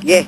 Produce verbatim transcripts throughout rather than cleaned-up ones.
Sige.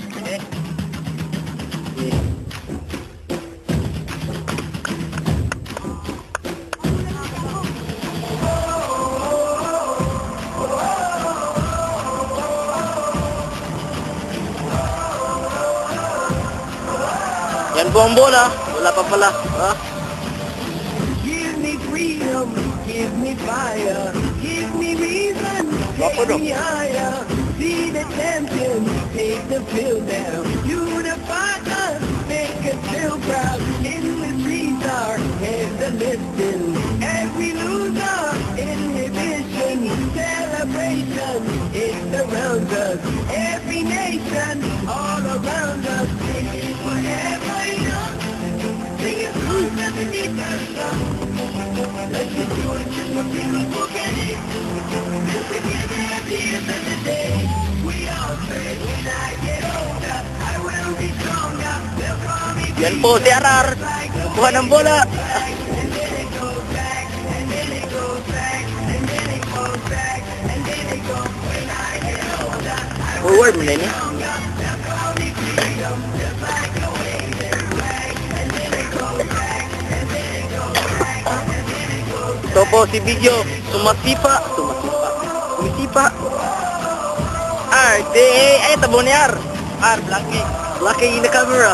Yan po ang bola. Wala pa pala. Ha? Give me freedom, give me fire, give me reason, Wapo, no? take me higher. See the champion, take the field down. Unify us, make us feel proud. In the streets, our heads are lifting. Every loser, inhibition, celebration, it surrounds us. Every nation, all around us, singing forever young. Singing songs underneath the sun. Let's get to it, just a beautiful day. This together at the end of the day. We all say when I get older, I will be stronger. They'll call me Yan po si Arar. Kukuha ng bola. and then it goes back, and then it goes back, and then it goes back, and then it goes. When I get older, I will Forward mo na niya. be stronger. They'll call me freedom, just like a waving flag. And then it goes back, and then it goes back, and then it goes back. Ito po si Video. Sumasipa. Sumasipa. Sumisipa. R. D. A. Ay, tabo ni R. R. Blocking. Blocking in the camera.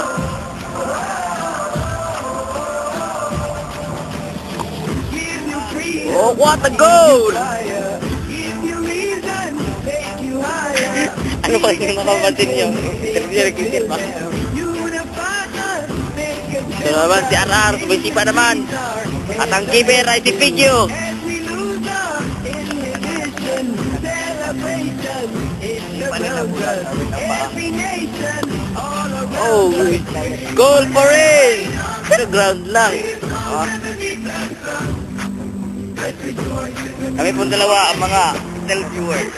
Give you freedom, Oh, what a goal! fire. Give you reason, take you higher. Ano pa yung makapansin niyo? Nagsisikil pa. Unify us, make us Ito naman si R R. Sumisipa naman. At ang keeper ay si Video. Every loser, inhibition, celebration, it surrounds us. Every nation, all around Oh, us. goal for it! Sa ground lang. Ah. Kami pong dalawa ang mga self-viewers.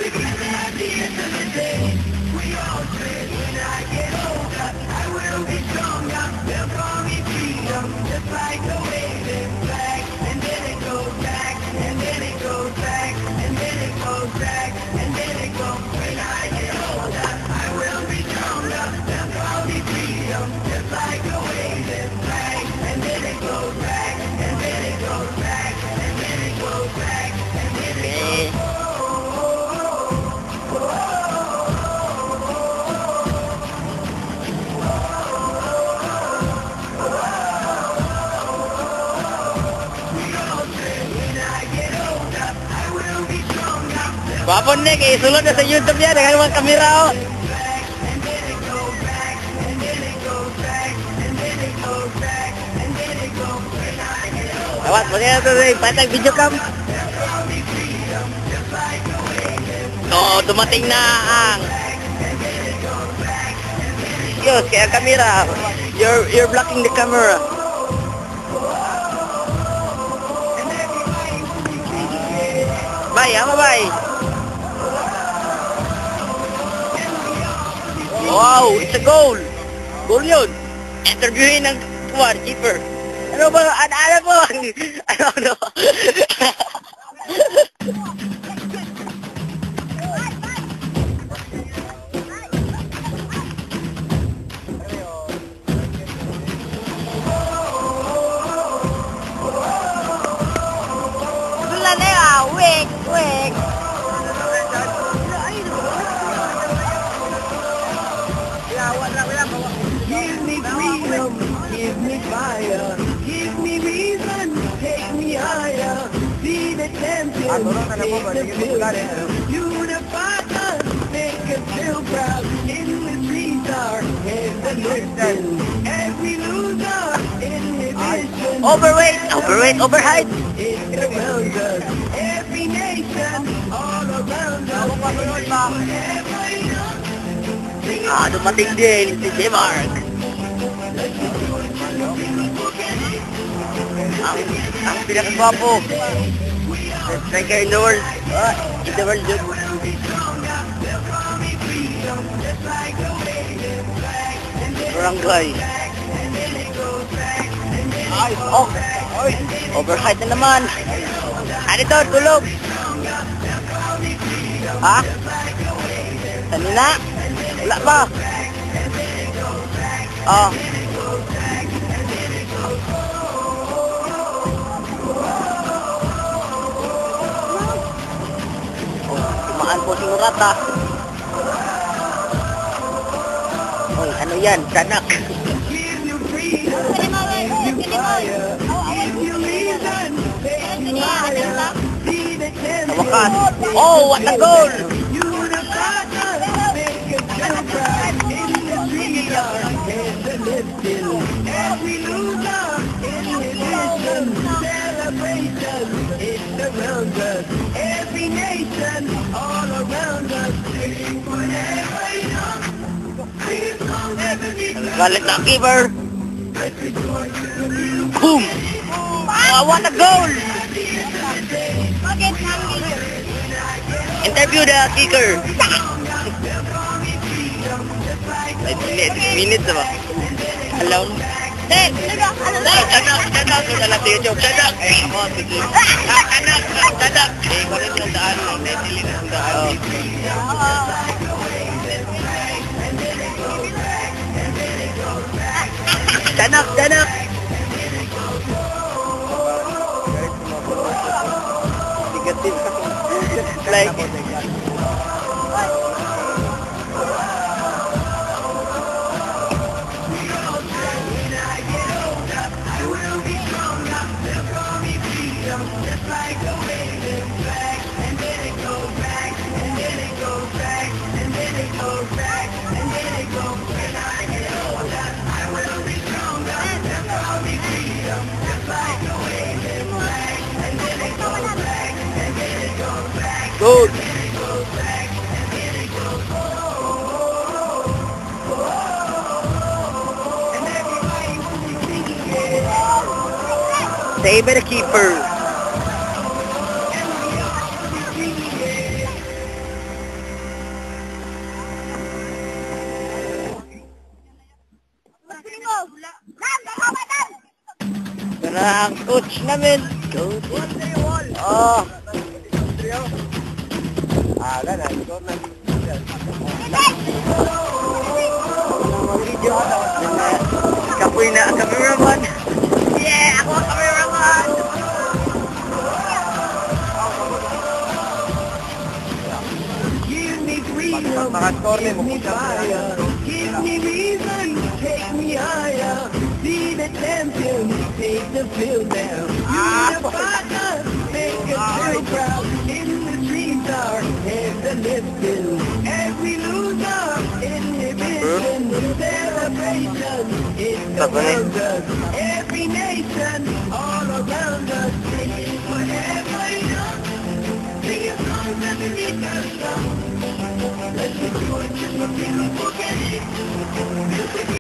Okay. Wapon Nick, eh, sulod na sa YouTube yan. Dengan mga kamera, oh. Awat, magkaya ito rin. Patag video cam. Oh, dumating na ang... Diyos, kaya kamera. You're, you're blocking the camera. Bye, ama bye. Wow, it's a goal. Goal yun. Interviewin ng kuwan, keeper. Ano ba? Ano, ano po? Ano, ano? Wala na yun. Wig, wig. Give me freedom, give me fire, give me reason, take me higher. Be the champion, take the field down. Unify us, make us feel proud. In the streets, our heads are lifting. Every loser, inhibition. Overweight, overweight, overheight. It surrounds us. Every nation, all around us. Forever young. Ah, dumating din si J. Mark. Ang, ang pinakagwapo. The striker in the world. Ah, in the world yun. Barangay. Ay, oh, oy. Overheight na naman. Ano ito, tulog. Ha? Sanina? Wala pa. Ah. Tumaan po si Murata. Oy, ano yan? Danak. Sa wakas. Oh, what a goal! Every nation all around us. Galit na keeper. Boom! Oh, what a goal! Interview the kicker. Six minutes ba? Hello? Hey, tanak, tanak, ko na lang sa YouTube. Tanak! Eh, ako, sige. Tanak, tanak! Eh, kung ano yung daan lang, naitili na yung daan. Tanak, tanak! Negatif. Like it. Good. Save the keeper. Tara ang coach namin. Coach. Oh. Ah, wala na. Ikaw na. Video ka na. Kapoy na ang cameraman. Yeah! Ako ang cameraman! Give me freedom, give me fire, give me reason, take me higher. Be the champion, take the field down. Unify us, make us feel proud. In the streets our heads are lifted. Every loser, inhibition, celebration. It's around us, every nation, all around us. Singing whatever you know. Sing a song underneath the sun. Let's enjoy just a beautiful day.